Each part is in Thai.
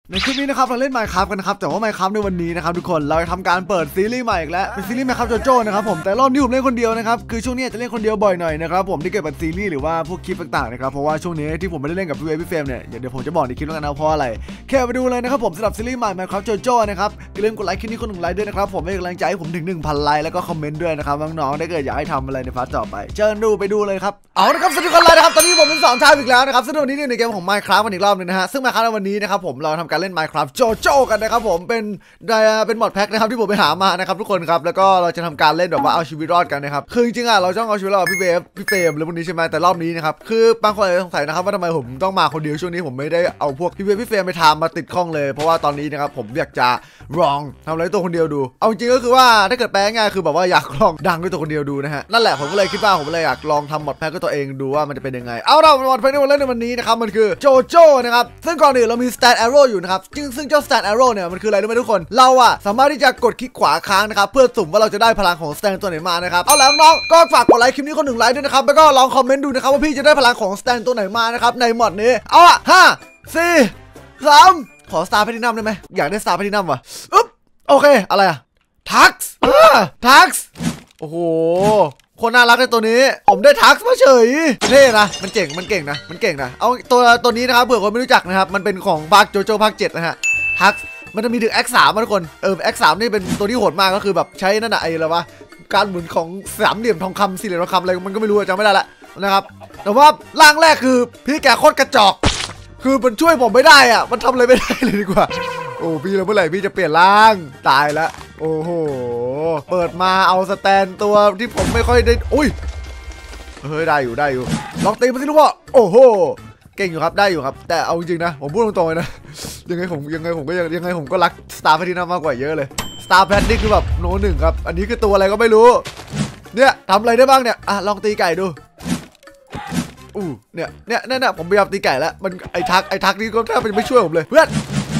ในคลิปนี้นะครับเราเล่น Minecraft กันนะครับแต่ว่า Minecraft ในวันนี้นะครับทุกคนเราจะทำการเปิดซีรีส์ใหม่อีกแล้วเป็นซีรีส์ Minecraft JoJo นะครับผมแต่รอบนี้ผมเล่นคนเดียวนะครับคือช่วงนี้จะเล่นคนเดียวบ่อยหน่อยนะครับผมที่เกี่ยวกับซีรีส์หรือว่าพวกคลิปต่างๆนะครับเพราะว่าช่วงนี้ที่ผมไม่ได้เล่นกับพี่เฟรมเนี่ยเดี๋ยวผมจะบอกในคลิปแล้วกันนะเพราะอะไรแค่ไปดูเลยนะครับผมสำหรับซีรีส์ใหม่ Minecraft JoJo นะครับอย่าลืมกดไลค์คลิปนี้คน1 ไลค์ด้วยนะครับผมให้กำลังใจให้ผมถึง 1,000 ไลค์แล้วก็คอมเมนต์ด้วยนะครับน้องๆถ้าเกิดอยากให้ทำอะไรในพาร์ทต่อไปเชิญดูไปดูเลยครับเอาละครับสวัสดีคนเลยนะครับตอนนี้ผมเป็น2 ชายอีกแล้วนะครับซึ่งวันนี้ในเกมของ Minecraft กันอีกรอบนึงนะฮะซึ่ง Minecraft ในวันนี้นะครับผมเราทำการเล่น Minecraft JoJo กันนะครับผมเป็นมอดแพ็คนะครับที่ผมไปหามานะครับทุกคนครับแล้วก็เราจะทำการเล่นแบบว่าเอาชีวิตรอดกันนะครับคือจริงๆเราต้องเอาชีวิตรอดพี่เฟรมหรือพวกนี้ใช่ไหมแต่รอบนี้นะครับคือบางคนอาจจะสงสัยนะครับว่าทำไมผมต้องมาคนเดียวช่วงนี้ผมไม่ได้เอาพวกพี่เฟรมไปทำมาติดข้องเลยเพราะว่าตอนนี้นะครับผมอยากจะลองทำอะไรตัวคนเดียวดูเอาจริงก็คือว่าถ้าเกิดแปลง่ายคือแบบว่าอยากลองดังด้วยตัวคนเดียวดูนะฮะนั่นแหละผมก็เลยคิดว่าผมเลยอยากลองทำมอดแพ็คด้วยตัวเองดูว่ามันจะเป็นยังไงเอาเรามอดแพ็คที่เราเล่นในวันนี้นะครับมันคือโจโจ้นะครับซึ่งก่อนอื่นเรามี stand arrow อยู่นะครับซึ่งเจ้า stand arrow เนี่ยมันคืออะไรรู้ไหมทุกคนเราอะสามารถที่จะกดคลิกขวาค้างนะครับเพื่อสุ่มว่าเราจะได้พลังของ stand ตัวไหนมานะครับเอาแล้วน้องก็ฝากกดไลค์คลิปนี้คน1 ไลค์ด้วยนะครับแล้วก็ลองคอมเมนต์ดูนะครับว่าพี่จะได้พลังของ stand ตัวไหนมานะครับในมอดนี้เอาอะ5 4 3ขอ star platinum ได้ไหมอยากได้ star platinum ว่ะอึ๊บโอเคอะไรอะทักซ์โอ้โหคนน่ารักในตัวนี้ผมได้ทักซ์มาเฉยเท่นะมันเก่งนะเอาตัวนี้นะครับเผื่อคนไม่รู้จักนะครับมันเป็นของภาคโจโจ้ภาค7นะฮะทักซ์มันจะมีถึง X3 มาทุกคนX3 นี่เป็นตัวที่โหดมากก็คือแบบใช้นั่นน่ะไอ้อะไรวะการหมุนของ3 เหลี่ยมทองคำ4 เหลี่ยมทองคำอะไรมันก็ไม่รู้จำไม่ได้ละนะครับแต่ว่าร่างแรกคือพี่แกโคตรกระจอกคือมันช่วยผมไม่ได้อะมันทำอะไรไม่ได้เลยดีกว่าโอ้พี่แล้วเมื่อไหร่พี่จะเปลี่ยนร่างตายแล้วโอ้โหเปิดมาเอาสแตนตัวที่ผมไม่ค่อยได้อุ้ยเฮ้ยได้อยู่ลองตีมาสิลูกพ่อโอ้โหเก่งอยู่ครับได้อยู่ครับแต่เอาจริงๆนะผมพูดตรงๆเลยนะยังไงผมก็รักสตาร์แพทที่น่ามากกว่าเยอะเลยสตาร์แพทนี่คือแบบโน้1ครับอันนี้คือตัวอะไรก็ไม่รู้เนี่ยทำอะไรได้บ้างเนี่ยลองตีไก่ดูเนี่ยผมพยายามตีไก่แล้วมันไอ้ทักนี่ก็แทบจะไม่ช่วยผมเลยเพื่อน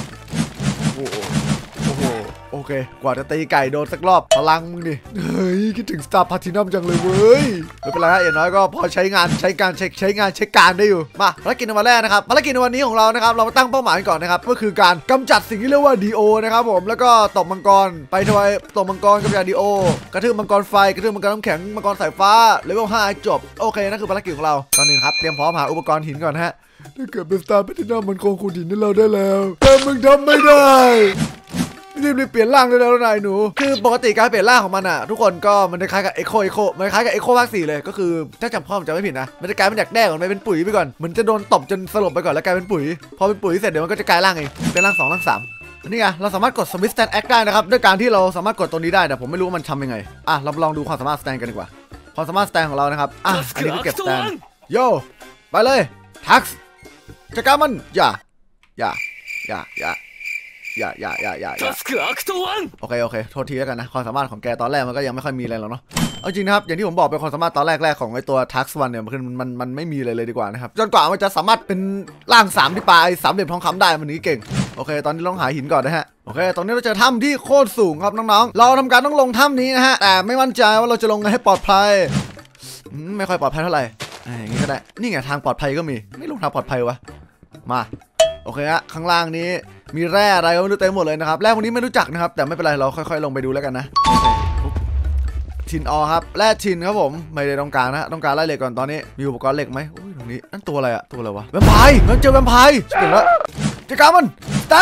โอเคกว่าจะตีไก่โดนสักรอบพลังมึงดิเฮ้ยคิดถึงสตาร์พาร์ตินัมจังเลยเว้ยไม่เป็นไรอย่างน้อยก็พอใช้การได้อยู่มาภารกิจในวันแรกนะครับภารกิจในวันนี้ของเรานะครับเรามาตั้งเป้าหมายก่อนนะครับก็คือการกำจัดสิ่งที่เรียกว่าดีโอนะครับผมแล้วก็ตบมังกรไปทวายตบมังกรกำจัดดีโอกระทืบมังกรไฟกระทืบมังกรน้ำแข็งมังกรสายฟ้าเลเวล5จบโอเคนั่นคือภารกิจของเราก่อนอื่นครับเตรียมพร้อมหาอุปกรณ์หินก่อนฮะถ้าเกิดเป็นสตาร์พาร์ตินัมมันคงขุดหินให้เราได้แล้วแต่มึงทำไม่ได้รีบเปลี่ยนร่างได้แล้วนายหนูคือปกติการเปลี่ยนร่างของมันอ่ะทุกคนก็มันคล้ายกับเอ็กโคมันคล้ายกับเอ็กโคภาค4เลยก็คือถ้าจำพ่อผมจำไม่ผิดนะมันจะกลายเป็นจากแด้ก่อนไปเป็นปุ๋ยไปก่อนมันจะโดนตบจนสลบไปก่อนแล้วกลายเป็นปุ๋ยพอเป็นปุ๋ยเสร็จเดี๋ยวมันก็จะกลายร่างเองเป็นร่าง2ร่าง3นี่ไงเราสามารถกดสวิตช์สแตนแอคได้นะครับด้วยการที่เราสามารถกดตัวนี้ได้แต่ผมไม่รู้ว่ามันทำยังไงเราลองดูความสามารถสแตนกันดีกว่าความสามารถสแตนของเรานะครับอันนี้ก็เก็บสแตนโย่ไปเลยทักซ์จัดการมันอย่าโอเคโทษทีแล้วกันนะความสามารถของแกตอนแรกมันก็ยังไม่ค่อยมีอะไรหรอกเนาะเอาจริงนะครับอย่างที่ผมบอกเป็นความสามารถตอนแรกของไอตัวทักซ์วันเนี่ยมันไม่มีเลยดีกว่านะครับจนกว่ามันจะสามารถเป็นร่าง3ที่ปลาย3 เหลี่ยมทองคำได้มันนี้เก่งโอเคตอนนี้ต้องหาหินก่อนนะฮะโอเคตอนนี้เราเจอถ้ำที่โคตรสูงครับน้องๆเราทำการต้องลงถ้ำนี้นะฮะแต่ไม่มั่นใจว่าเราจะลงให้ปลอดภัยไม่ค่อยปลอดภัยเท่าไหร่อย่างนี้ก็ได้นี่ไงทางปลอดภัยก็มีไม่ลงทางปลอดภัยวะมาโอเคฮะข้างล่างนี้มีแร่อะไรก็ไม่รู้เต็มหมดเลยนะครับแร่พวกนี้ไม่รู้จักนะครับแต่ไม่เป็นไรเราค่อยๆลงไปดูแล้วกันนะทินครับแร่ทินครับผมไม่ได้ต้องการนะต้องการไล่เหล็กก่อนตอนนี้มีอุปกรณ์เหล็กไหมตรงนี้นั่นตัวอะไรอะตัวอะไรวะแวมไพร์มันเจอแวมไพร์เห็นแล้วจัดการมันสแตน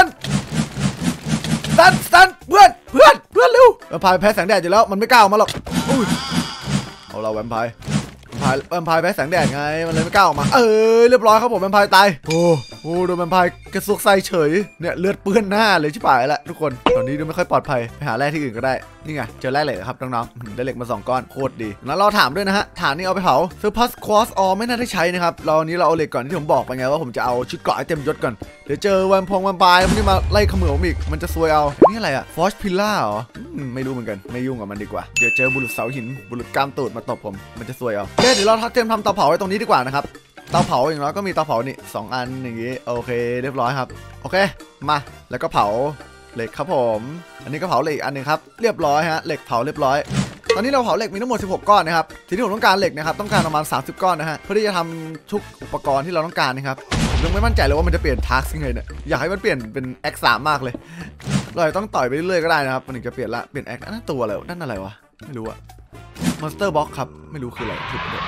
เพื่อนเร็วแวมไพร์แพ้แสงแดดอยู่แล้วมันไม่กล้าออกมาหรอกเอาเราแวมไพร์แพ้แสงแดดไงมันเลยไม่กล้าออกมาเรียบร้อยครับผมแวมไพร์ตายโอ้โดนแวมไพร์กระซวกไส้เฉยเนี่ยเลือดเปื้อนหน้าเลยชิบหายแล้วทุกคนตอนนี้ดูไม่ค่อยปลอดภัยไปหาแร่ที่อื่นก็ได้นี่ไงเจอแร่เหล็กครับน้องๆได้เหล็กมา2 ก้อนโคตรดีแล้วเราถามด้วยนะฮะฐานนี้เอาไปเผาเซอร์พัสควอสไม่น่าได้ใช้นะครับเราเอาเหล็กก่อนที่ผมบอกไปไงว่าผมจะเอาชุดเกราะให้เต็มยศก่อนเดี๋ยวเจอแวมไพร์มันนี่มาไล่เขมือบผมอีกมันจะซวยเอานี่อะไรอะฟอสพิลล่าเหรอไม่รู้เหมือนกันไม่ยุ่งกับมันดีกว่าเดี๋ยวเจอบุรุษเสาหินบุรุษกล้ามตูดมาตบผมมันจะซวยเอาเดี๋ยวเราเตรียมทำเตาเผาไว้ตรงนี้ดีกว่านะครับเตาเผาอย่างน้อยก็มีเตาเผานี่2 อันอย่างงี้โอเคเรียบร้อยครับโอเคมาแล้วก็เผาเหล็กครับผมอันนี้ก็เผาเหล็กอันนึงครับเรียบร้อยฮะเหล็กเผาเรียบร้อยตอนนี้เราเผาเหล็กมีทั้งหมด16 ก้อนนะครับทีนี้ผมต้องการเหล็กนะครับต้องการประมาณ30 ก้อนนะฮะเพื่อที่จะทำทุกอุปกรณ์ที่เราต้องการนะครับยังไม่มั่นใจเลยว่ามันจะเปลี่ยนทักยังไงเนี่ยอยากให้มันเปลี่ยนเป็น X3 มากเลยเราต้องต่อยไปเรื่อยๆก็ได้นะครับมันถึงจะเปลี่ยนละเปลี่ยน X นั่นตัวอะไรนั่นอะไรวะไม่รู้อะมอนสเตอร์บ็อกครับไม่รู้คืออะไรผิดเลย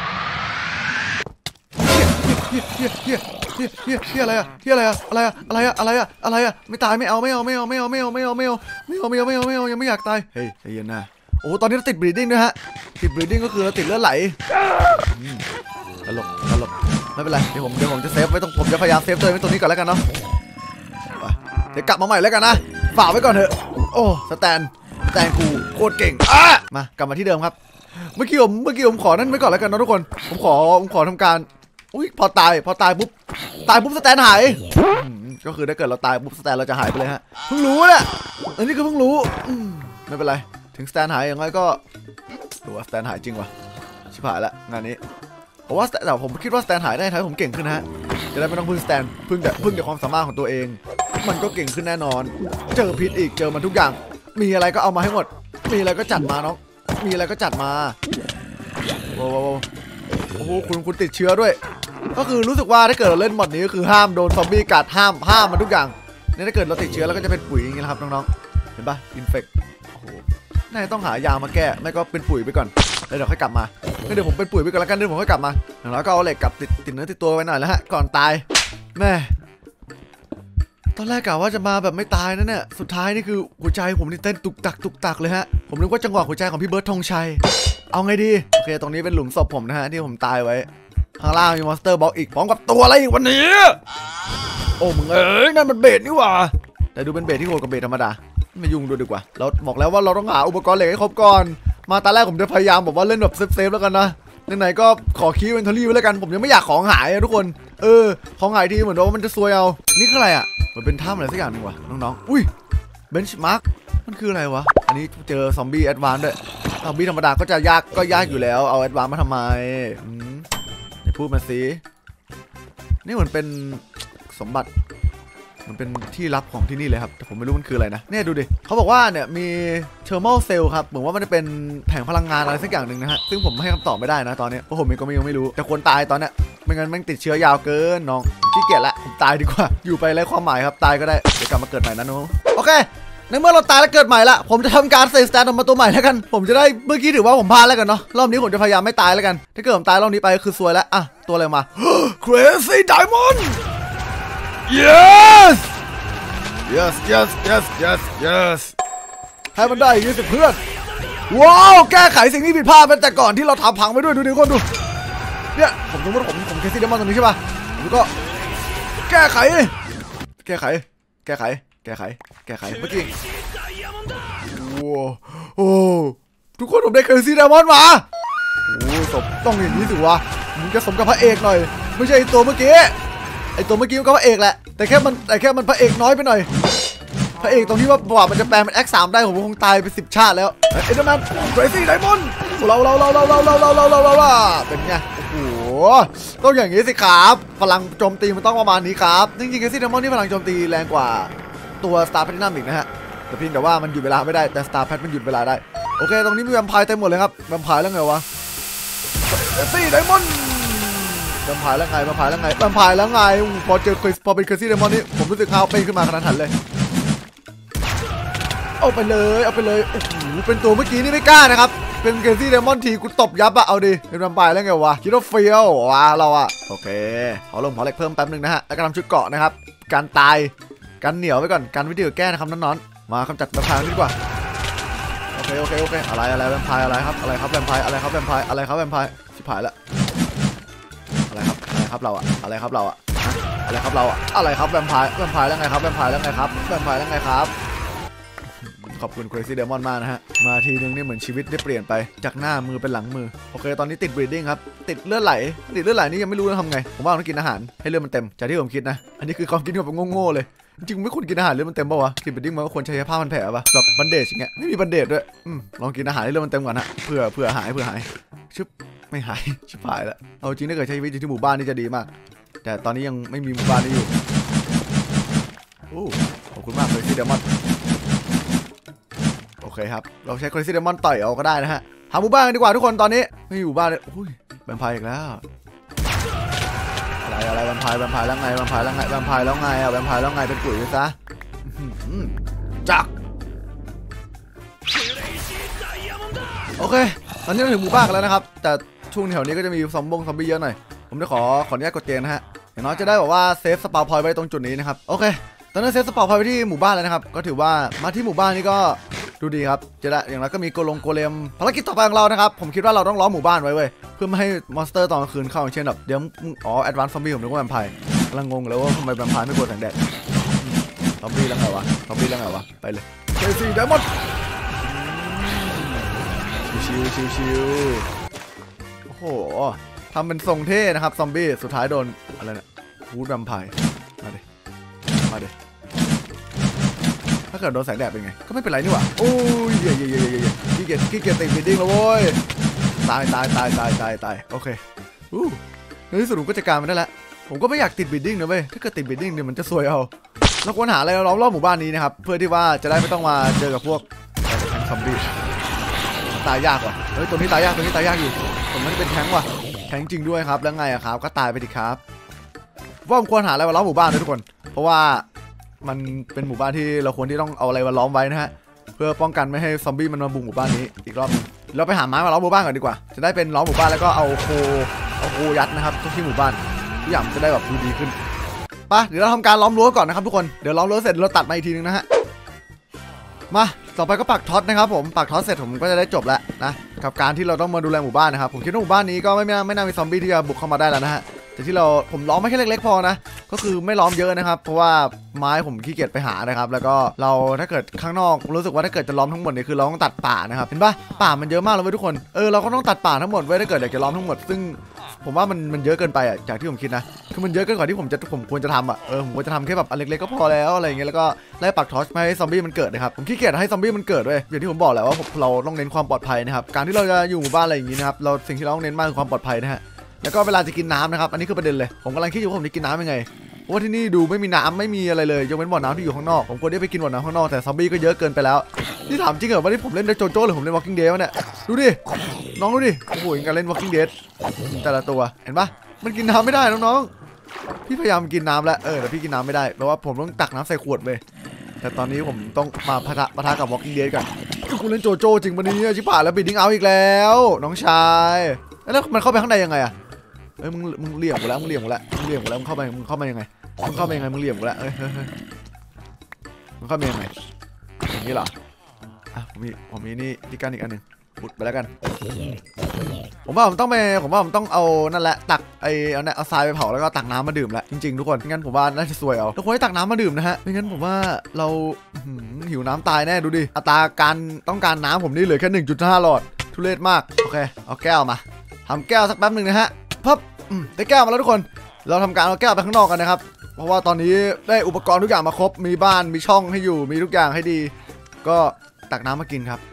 เฮียอะไรอะเฮียอะไรอะอะไรอะอะไรอะอะไรอะอะไรอะไม่ตายไม่เอายังไม่อยากตายเฮ้ยใจเย็นนะโอ้ตอนนี้เราติดบลีดดิ้งด้วยฮะติดบลีดดิ้งก็คือเราติดเลือดไหลตลกไม่เป็นไรเดี๋ยวผมจะเซฟไว้ตรงผมจะพยายามเซฟตัวเองไว้ตรงนี้ก่อนแล้วกันเนาะเดี๋ยวกลับมาใหม่แล้วกันนะฝากไว้ก่อนเถอะโอ้สแตนกูโคตรเก่งมากลับมาที่เดิมครับเมื่อกี้ผมขอนั่นไว้ก่อนแล้วกันนะทุกคนผมขอทำการอุ้ยพอตายปุ๊บสแตนหายก็คือถ้าเกิดเราตายปุ๊บสแตนเราจะหายไปเลยฮะเพิ่งรู้เนี่ยอันนี้คือเพิ่งรู้ไม่เป็นไรถึงสแตนหายอย่างไรก็ดูว่าสแตนหายจริงวะชิบหายละงานนี้เพราะว่าแต่ผมคิดว่าสแตนหายได้ทำให้ผมเก่งขึ้นนะฮะจะได้ไม่ต้องพึ่งสแตนพึ่งแต่ความสามารถของตัวเองมันก็เก่งขึ้นแน่นอนเจอพิษอีกเจอมันทุกอย่างมีอะไรก็เอามาให้หมดมีอะไรก็จัดมาน้องมีอะไรก็จัดมาโอ้โหคุณติดเชื้อด้วยก็คือรู้สึกว่าถ้าเกิดเราเล่นหมดนี้ก็คือห้ามโดนซอมบี้กัดห้ามมันทุกอย่างนี่ถ้าเกิดเราติดเชื้อแล้วก็จะเป็นปุ๋ยอย่างนี้นะครับน้องๆเห็นปะอินเฟคโอ้โหน่าจะต้องหายามาแก้ไม่ก็เป็นปุ๋ยไปก่อนแล้วเดี๋ยวค่อยกลับมาเดี๋ยวผมเป็นปุ๋ยไปก่อนแล้วกันเดี๋ยวผมค่อยกลับมาอย่างน้อยก็เอาเหล็กกับติดเนื้อติดตัวไว้หน่อยแล้วฮะก่อนตายแม่ตอนแรกกะว่าจะมาแบบไม่ตายนั่นเนี่ยสุดท้ายนี่คือหัวใจผมนี่เต้นตุกตักเลยฮะผมนึกว่าจังหวะหัวใจของพี่เบิร์ดธงชัยเอาไงดีโอเคตรงนี้เป็นหลุมศพผมนะฮะที่ผมตายไว้ข้างล่างมีมอนสเตอร์บ็อกอีกพร้อมกับตัวอะไรอีกวันนี้โอ้มึงนั่นมันเบสนี่หว่าแต่ดูเป็นเบสที่โหดกว่าเบสธรรมดาไม่ยุ่งดูดีกว่าเราบอกแล้วว่าเราต้องหาอุปกรณ์เหล็กให้ครบก่อนมาตอนแรกผมจะพยายามบอกว่าเล่นแบบเซฟแล้วกันนะไหนๆก็ขอคีย์เวนทอรี่ไว้แล้วกันผมยังไม่อยากของหายทุกคนของหายทีเหมือนว่ามันจะซวยเอานี่คืออะไรอ่ะมันเป็นถ้ำอะไรสักอย่างนึงวะน้องๆอุ้ยเบนช์มาร์กมันคืออะไรวะอันนี้เจอซอมบี้แอดวานซ์ด้วยซอมบี้ธรรมดาก็จะยากอยู่แล้วเอาแอดวานซ์มาทำไมพูดมาสินี่เหมือนเป็นสมบัติมันเป็นที่ลับของที่นี่เลยครับแต่ผมไม่รู้มันคืออะไรนะเนี่ยดูดิเขาบอกว่าเนี่ยมีเทอร์โมเซลครับเหมือนว่ามันจะเป็นแผงพลังงานอะไรสักอย่างหนึ่งนะฮะซึ่งผมให้คำตอบไม่ได้นะตอนนี้เพราะผมเองก็ไม่รู้แต่ควรตายตอนเนี้ยไม่งั้นมันติดเชื้อยาวเกินน้องขี้เกียจละผมตายดีกว่าอยู่ไปไร้ความหมายครับตายก็ได้เดี๋ยวกลับมาเกิดใหม่นะน้องโอเคในเมื่อเราตายแล้วเกิดใหม่ละผมจะทำการใส่สแตนออกมาตัวใหม่แล้วกันผมจะได้เมื่อกี้ถือว่าผมพลาดแล้วกันเนาะรอบนี้ผมจะพยายามไม่ตายแล้วกันถ้าเกิดผมตายรอบนี้ไปคือซวยแล้วอ่ะตัวอะไรมา Crazy Diamond yes ให้มันได้อย่างนี้สิเพื่อนว้าวแก้ไขสิ่งที่ผิดพลาดไปแต่ก่อนที่เราทำพังไปด้วยดูดิคนดูเนี่ยผมสมมติผมเคซี่เดมอนตรงนี้ใช่ป่ะแล้วก็แก้ไขเมื่อกี้โอ้ทุกคนผมได้เคซี่เดมอนมาโอ้สมต้องอย่างนี้สิวะมึงจะสมกับพระเอกหน่อยไม่ใช่ตัวเมื่อกี้ไอตัวเมื่อกี้มันก็พระเอกแหละแต่แค่มันพระเอกน้อยไปหน่อยพระเอกตรงที่ว่ามันจะแปลงเป็น X3 ได้ผมคงตายไป10 ชาติแล้วเอ็นเดอร์แมนเกรซี่ไดมอนด์เราเป็นไงโอ้โหต้องอย่างนี้สิครับพลังโจมตีมันต้องประมาณนี้ครับจริงๆเกรซี่ไดมอนด์นี่พลังโจมตีแรงกว่าตัวสตาร์แพลตินัมอีกนะฮะแต่เพียงแต่ว่ามันหยุดเวลาไม่ได้แต่สตาร์แพทมันหยุดเวลาได้โอเคตรงนี้มีแวมไพร์เต็มหมดเลยครับแวมไพร์แล้วไงวะเกรซี่ไดมอนด์แวมไพร์แล้วไงพอเป็นเคอร์ซี่เดมอนนี่ผมรู้สึกฮาวเป็นขึ้นมาขนาดนั้นเลยเอาไปเลยโอ้โหเป็นตัวเมื่อกี้นี่ไม่กล้านะครับเป็นเคอร์ซี่เดมอนทีกูตบยับอะเอาดิเป็นแวมไพร์แล้วไงวะคิดว่าเฟี้ยวว้าเราอะโอเคขอเหล็กเพิ่มแป๊บนึงนะฮะแล้วก็ทำชุดเกราะนะครับการตายกันเหนียวไว้ก่อนการวิธีแก้นะครับน้องๆมากำจัดแวมไพร์นี่ดีกว่าโอเคอะไรแวมไพร์อะไรครับแวมไพร์ชิบหายละอะไรครับเราอะแวมไพร์แล้วไงครับขอบคุณ Crazy Diamond มากนะฮะมาทีนึงนี่เหมือนชีวิตได้เปลี่ยนไปจากหน้ามือเป็นหลังมือโอเคตอนนี้ติด bleeding ครับติดเลือดไหลนี่ยังไม่รู้จะทำไงผมว่าต้องกินอาหารให้เลือดมันเต็มจากที่ผมคิดนะอันนี้คือความคิดแบบโง่ๆเลยจริงๆไม่ควรกินอาหารเลือดมันเต็มป่าวะติด bleeding มันก็ควรใช้ผ้าพันแผลป่ะแบบบันเดจอย่างเงี้ยไม่มีบันเดจด้วยลองกินอาหารให้เลือดมันเต็มก่อนนะเผื่อหายชึบไม่หายชิบหายแล้วเอาจริงถ้าเกิดใช้ชีวิตอยู่ที่หมู่บ้านนี่จะดีมากแต่ตอนนี้ยังไม่มีหมู่บ้านนี้อยู่โอ้ขอบคุณมากเลยที่เดมอนโอเคครับเราใช้ Crazy Diamond ต่อยเอาก็ได้นะฮะหาหมู่บ้านกันดีกว่าทุกคนตอนนี้ไม่อยู่บ้านเลยอุ้ยแวมไพร์อีกแล้วอะไรอะไรแวมไพร์แล้วไงแวมไพร์แล้วไงแวมไพร์แล้วไงแวมไพร์แล้วไงเป็นปุ๋ยซะจักโอเคตอนนี้เราถึงหมู่บ้านกันแล้วนะครับแต่ช่วงแถวนี้ก็จะมีซอมบี้เยอะหน่อยผมจะขออนุญาตกดเตียงนะฮะอย่างน้อยจะได้บอกว่าเซฟสปาวพอยต์ไว้ตรงจุดนี้นะครับโอเคตอนนี้เซฟสปาวพอยต์ไว้ที่หมู่บ้านแล้วนะครับก็ถือว่ามาที่หมู่บ้านนี้ก็ดูดีครับจะได้อย่างไรก็มีโกเลมภารกิจต่อไปของเรานะครับผมคิดว่าเราต้องล้อมหมู่บ้านไว้เว้ยเพื่อไม่ให้มอนสเตอร์ตอนกลางคืนเข้าอย่างเช่นแบบเดี๋ยวแอดวานซ์ซอมบี้ผมนึกว่าแวมไพร์กำลังงงแล้วว่าทำไมแวมไพร์ไม่กลัวแสงแดดซอมบี้แล้วไงวะไปเลยเคซี่ไดมอนด์ชิวโอ้โหทำเป็นทรงเท่นะครับซอมบี้สุดท้ายโดนอะไรเนี่ยวูดแวมไพร์มาดิถ้าเกิดโดนแสงแดดเป็นไงก็ไม่เป็นไรนี่หว่าโอ้ยเย่ขี้เกียจติดบิดดิ้งแล้วโว้ยตายโอเคในที่สุดผมก็จัดการมันได้แล้วผมก็ไม่อยากติดบิดดิ้งนะเว้ยถ้าเกิดติดบิดดิ้งเนี่ยมันจะซวยเอาเราควรหาอะไรล้อมรอบหมู่บ้านนี้นะครับเพื่อที่ว่าจะได้ไม่ต้องมาเจอกับพวกซอมบี้ตายยากว่ะเฮ้ยตัวนี้ตายยากอยู่ผมมันเป็นแท้งว่ะแท้งจริงด้วยครับแล้วไงอะครับก็ตายไปดิครับว่าผมควรหาอะไรมาล้อมหมู่บ้านด้วยทุกคนเพราะว่ามันเป็นหมู่บ้านที่เราควรที่ต้องเอาอะไรมาล้อมไว้นะฮะเพื่อป้องกันไม่ให้ซอมบี้มันมาบุกหมู่บ้านนี้อีกรอบนึงเราไปหาไม้มาล้อมหมู่บ้านก่อนดีกว่าจะได้เป็นล้อมหมู่บ้านแล้วก็เอาโคยัดนะครับที่หมู่บ้านทุกอย่างจะได้แบบดูดีขึ้นไปเดี๋ยวเราทำการล้อมรั้วก่อนนะครับทุกคนเดี๋ยวล้อมรั้วเสร็จเราตัดมาอีกทีนึงนะฮะมาต่อไปก็ปักท็อตนะครับผมปักท็อตเสร็จผมก็จะได้จบแล้วนะกับการที่เราต้องมาดูแลหมู่บ้านนะครับผมคิดว่าหมู่บ้านนี้ก็ไม่น่ามีซอมบี้ที่จะบุกเข้ามาได้แล้วนะฮะแต่ที่ผมล้อมไม่แค่เล็กๆพอนะก็คือไม่ล้อมเยอะนะครับเพราะว่าไม้ผมขี้เกียจไปหานะครับแล้วก็เราถ้าเกิดข้างนอกรู้สึกว่าถ้าเกิดจะล้อมทั้งหมดเนี่ยคือเราต้องตัดป่านะครับเห็นปะป่ามันเยอะมากเลยเว้ยทุกคนเราก็ต้องตัดป่าทั้งหมดไว้ถ้าเกิดอยากจะล้อมทั้งหมดซึ่งผมว่ามันเยอะเกินไปอ่ะจากที่ผมคิดนะคือมันเยอะเกินกว่าที่ผมควรจะทำอ่ะผมควรจะทำแค่แบบอันเล็กๆก็พอแล้วอะไรอย่างเงี้ยแล้วก็ไล่ปักทอร์ชไม่ให้ซอมบี้มันเกิดนะครับผมขี้เกียจให้ซอมบี้มันเกิดด้วยอย่างที่ผมบอกแหละว่าเราต้องเน้นความปลอดภัยนะครับการที่เราจะอยู่หมู่บ้านอะไรอย่างงี้นะครับเราสิ่งที่เราต้องเน้นมากคือความปลอดภัยนะฮะแล้วก็เวลาจะกินน้ำนะครับอันนี้คือประเด็นเลยผมกำลังคิดอยู่ว่าผมจะกินน้ำยังไงเพราะว่าที่นี่ดูไม่มีน้ำไม่มีอะไรเลยยกเว้นบ่อน้ำที่อยู่ข้างนอกผมควรได้ไปกินบ่อน้ำข้างนอกแต่ซอมบี้ก็เยอะเกินไปแล้วนี่ถามจริงเหรอว่าที่ผมเล่นโจโจ้หรือผมเล่น Walking Dead วะเนี่ยดูดิน้องดูดิโอ้โหการเล่น Walking Dead แต่ละตัวเห็นปะมันกินน้ำไม่ได้น้องๆพี่พยายามกินน้ำแล้วแต่พี่กินน้ำไม่ได้เพราะว่าผมต้องตักน้ำใส่ขวดเว้ยแต่ตอนนี้ผมต้องมาปะทะกับ Walking Dead กันกูเล่นโจโจ้จริงปะเนี่ยชิบหายแล้วบิดดิ้งเอาอีกแล้วน้องชายแล้วมันเข้าไปข้างในยังไงอะมึงเหลี่ยมกูแล้วมึงเข้ามายังไงมึงเข้ามายังไงมึงเหลี่ยมกูแล้วมึงเข้ามายังไงอย่างนี้เหรอผมมีนี่ที่กันอีกอันหนึ่งบุดไปแล้วกันผมว่าผมต้องเอานั่นแหละตักเอาทรายไปเผาแล้วก็ตักน้ำมาดื่มแหละจริงๆทุกคนงั้นผมว่าน่าจะซวยเอาทุกคนให้ตักน้ำมาดื่มนะฮะไม่งั้นผมว่าเราหิวน้ำตายแน่ดูดิอัตราการต้องการน้ำผมนี่เหลือแค่ 1.5 หลอดทุเรศมากโอเคเอาแก้วมาทำแก้วสักแป๊บหนึ่งนะฮะพับได้แก้วมาแล้วทุกคนเราทำการเอาแก้วไปข้างนอกกันนะครับเพราะว่าตอนนี้ได้อุปกรณ์ทุกอย่างมาครบมีบ้านมีช่องให้อยู่มีทุกอย่างให้ดีก็ตักน้ำมากินครับ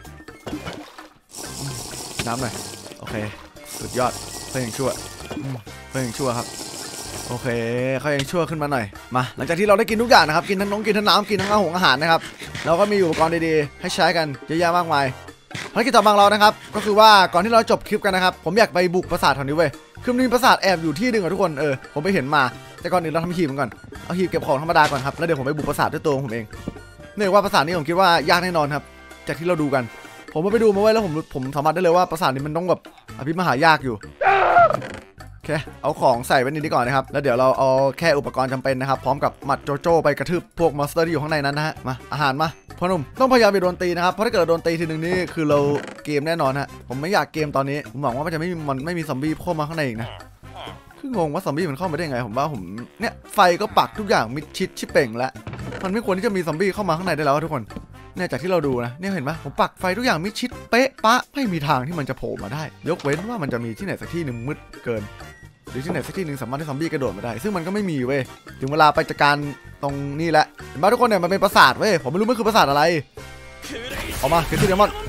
น้ำหน่อยโอเคสุดยอดเพื่อนยังชั่วครับโอเคเขายังชั่วขึ้นมาหน่อยมาหลังจากที่เราได้กินทุกอย่างนะครับกินทั้งกินทั้งน้ำกินทั้งอาหารนะครับเราก็มีอุปกรณ์ดีๆให้ใช้กันเยอะแยะมากมายภารกิจต่อมาของเรานะครับก็คือว่าก่อนที่เราจบคลิปกันนะครับผมอยากไปบุกปราสาทแถวนี้เว้ยคือมีปราสาทแอบอยู่ที่หนึ่งอะทุกคนผมไปเห็นมาแต่ก่อนอื่นเราทำหีบมันก่อนเอาหีบเก็บของธรรมดาก่อนครับแล้วเดี๋ยวผมไปบุกปราสาทด้วยตัวผมเองเนื่องว่าปราสาทนี้ผมคิดว่ายากแน่นอนครับจากที่เราดูกันผมไปดูมาไว้แล้วผมสามารถได้เลยว่าปราสาทนี้มันต้องแบบอภิมหายากอยู่โอเคเอาของใส่ไว้ในนี้ก่อนนะครับแล้วเดี๋ยวเราเอาแค่อุปกรณ์จำเป็นนะครับพร้อมกับหมัดโจโจ้ไปกระทืบพวกมอนสเตอร์ที่อยู่ข้างในนั้นนะฮะมาอาหารมาพ่อหนุ่มต้องพยายามไปโดนตีนะครับเพราะถ้าเกิดโดนตีทีนึงนี่คือเราเกมแน่นอนฮะผมไม่อยากเกมตอนนี้ผมหวังว่ามันจะไม่มีซอมบี้เข้ามาข้างในอีกนะคืองงว่าซอมบี้มันเข้ามาได้ยังไงผมว่าผมเนี่ยไฟก็ปักทุกอย่างมิดชิดชิบเป่งแล้วมันไม่ควรที่จะมีซอมบี้เข้ามาข้างในได้แล้วทุกคนเนี่ยจากที่เราดูนะเนี่ยเห็นไหมผมปักไฟทุกอย่างมิดชิดเป๊ะปะไม่มีทางที่มันจะโผล่มาได้ยกเว้นว่ามันจะมีที่ไหนสักที่หนึ่งมืดเกินหรือที่ไหนสักที่หนึ่งสามารถให้ซอมบี้กระโดดมาได้ซึ่งมันก็ไม่มีเว้ยถึงเวลาไปจัดการตรงนี้แหละเห็นไหมทุกคนเนี่ยมันเป็นปราสาทเว้ยผมไม่รู้มันคือปราสาทอะไรออกมาเคซี่เดมอน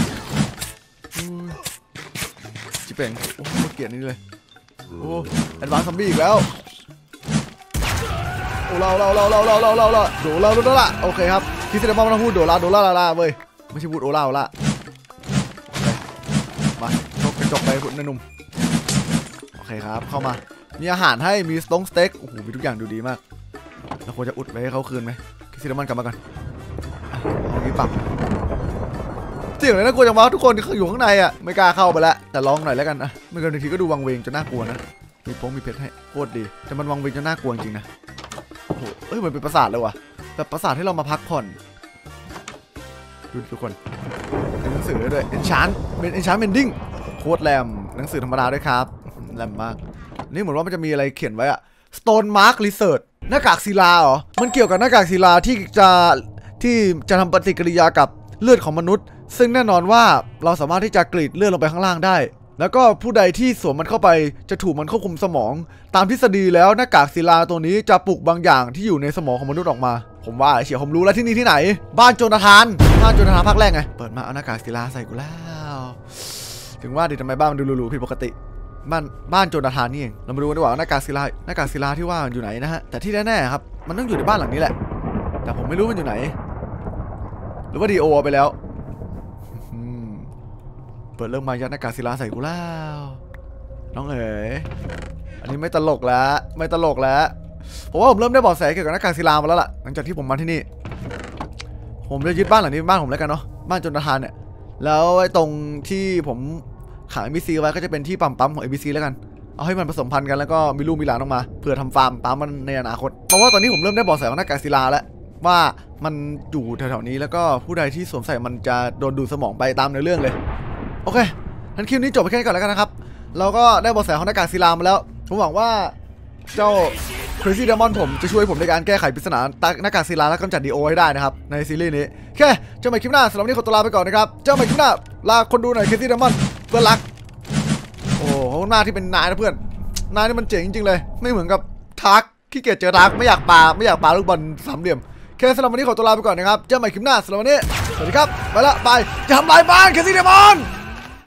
จิเป่งโอ้โหเกลียดนี่เลยโอ้แอดวานซ์ซอมบี้อีกแล้วโอ้เราโดละโอเคครับเคซี่เดมอนไม่ต้องพูดโดละเว้ยไม่ใช่พูดโอละมาชกกระจกไปคุณนายหนุ่มโอเคครับเข้ามามีอาหารให้มีสเต็กโอ้โหมีทุกอย่างดูดีมากเราควรจะอุดไว้ให้เขาคืนไหมคิดซินนามอนกลับมาก่อนเอางี้ปรับเสียงเลยนะกลัวจังวะทุกคนอยู่ข้างในอ่ะไม่กล้าเข้าไปแล้วแต่ลองหน่อยแล้วกันนะไม่เกินทีก็ดูวังเวงจนน่ากลัวนะมีเพชรให้โคตรดีแต่มันวังเวงจนน่ากลัวจริงๆนะโอ้โหเหมือนเป็นปราสาทเลยว่ะแบบปราสาทให้เรามาพักผ่อนดูทุกคนหนังสือด้วยEnchant Mending โคตรแรมหนังสือธรรมดาด้วยครับแรมมากนี่เหมือนว่ามันจะมีอะไรเขียนไว้อะ Stone Mark Research หน้ากากศิลาเหรอมันเกี่ยวกับหน้ากากศิลาที่จะทำปฏิกิริยากับเลือดของมนุษย์ซึ่งแน่นอนว่าเราสามารถที่จะกรีดเลือดลงไปข้างล่างได้แล้วก็ผู้ใดที่สวมมันเข้าไปจะถูกมันควบคุมสมองตามทฤษฎีแล้วหน้ากากศิลาตัวนี้จะปลุกบางอย่างที่อยู่ในสมองของมนุษย์ออกมาผมว่าเฉียวผมรู้แล้วที่นี่ที่ไหนบ้านโจนาธานภาคแรกไงเปิดมาเอาหน้ากากศิลาใส่กูแล้วถึงว่าดิทำไมบ้านมันดูหรูๆผิดปกติบ้านโจนาธานนี่เองเรามาดูกันดีกว่าหน้ากากศิลาที่ว่าอยู่ไหนนะฮะแต่ที่แน่ๆครับมันต้องอยู่ในบ้านหลังนี้แหละแต่ผมไม่รู้มันอยู่ไหนหรือว่าดีโอไปแล้วเปิดเรื่องมายัดหน้ากากศิลาใส่กูแล้วน้องเอ๋ยอันนี้ไม่ตลกแล้วผมว่าผมเริ่มได้เบาะแสเกี่ยวกับหน้ากากศิลามาแล้วล่ะหลังจากที่ผมมาที่นี่ผมจะยึดบ้านหลังนี้เป็นบ้านผมแล้วกันเนาะบ้านโจนาธานเนี่ยแล้วไอ้ตรงที่ผมขัง NPC ไว้ก็จะเป็นที่ปั๊มของ NPC แล้วกันเอาให้มันผสมพันธุ์กันแล้วก็มีลูกมีหลานออกมาเพื่อทำฟาร์มปั๊มมันในอนาคตเพราะว่าตอนนี้ผมเริ่มได้เบาะแสของหน้ากากศิลาแล้วว่ามันอยู่แถวๆนี้แล้วก็ผู้ใดที่สวมใส่มันจะโดนดูดสมองไปตามในเรื่องเลยโอเคงั้นคลิปนี้จบไปแค่นี้ก่อนแล้วกันนะครับเราก็ได้เบาะแสของหน้ากากศิลามาแล้วผมหวังว่าเจ้า Crazy Diamond ผมจะช่วยผมในการแก้ไขปริศนาหน้ากากศิลาและกำจัดดีโอให้ได้นะครับในซีรีส์นี้โอเคเจอกันใหม่คลิปหน้าสำหรับวันนี้ขอตัวลาไปก่อนนะครับเจอกันใหม่คลิปหน้าลาคนดูหน่อย Crazy Diamond เพื่อนรักโอ้ขอบคุณมากที่เป็นนายนะเพื่อนนายนี่มันเจ๋งจริงๆเลยไม่เหมือนกับทักขี้เกียจเจอทักไม่อยากปาลูกบอลสามเหลี่ยมโอเคสำหรับวันนี้ขอตัวลาไปก่อนนะครับเจอกันใหม่คลิปหน้าสำหรับวันนี้สวัสดีครับไปละบายอย่าทำลายบ้าน Crazy Diamond